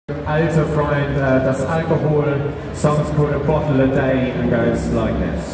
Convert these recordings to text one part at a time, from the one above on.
Alter Freund, das Alkohol, song's called A Bottle a Day and goes like this.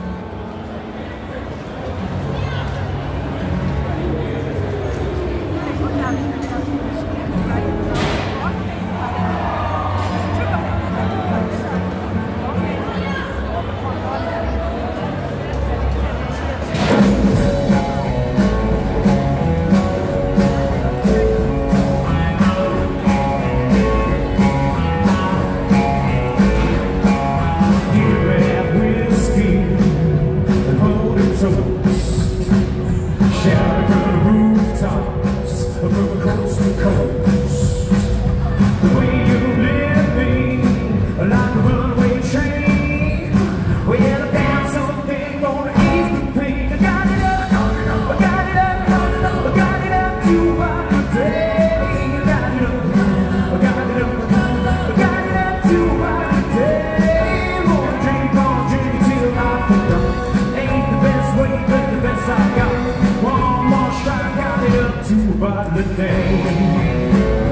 Shout from the rooftops, from coast to coast. The way you live me, like a runaway train. Well, I found something gonna ease the pain. I got it up, I got it up, I got it up to my day. I got it up, I got it up, I got it up to my day. Gonna drink till I forgot. Ain't the best way, but the best I got. To about the day.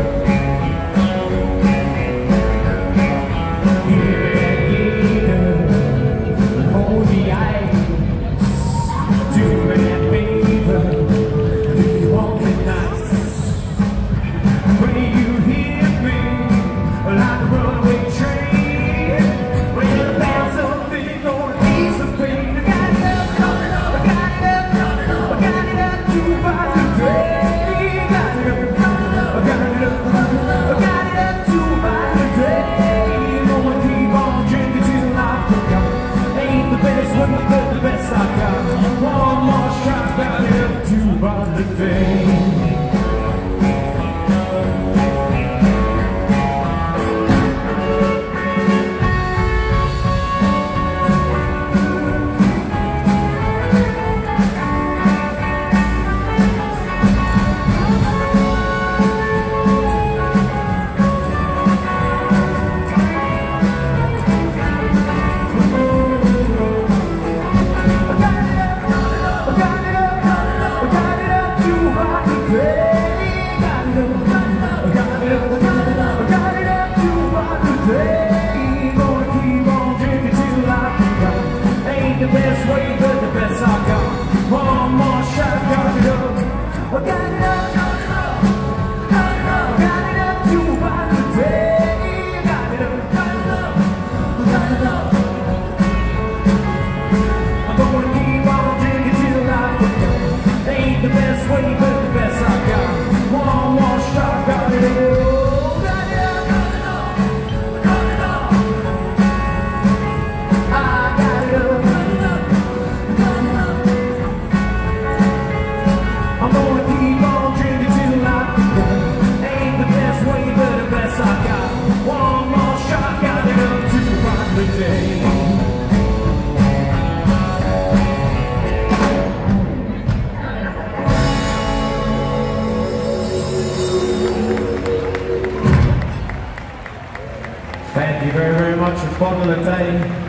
The best way, but the best I got. One more shot, got it up. I got it up, got it up, got it up, got it up to about the day. Got it up, got it up, got it up. I'm gonna keep on drinking till I forget. Ain't the best way, but the best I got. One more shot, got it up. Thank you very, very much. A bottle a day.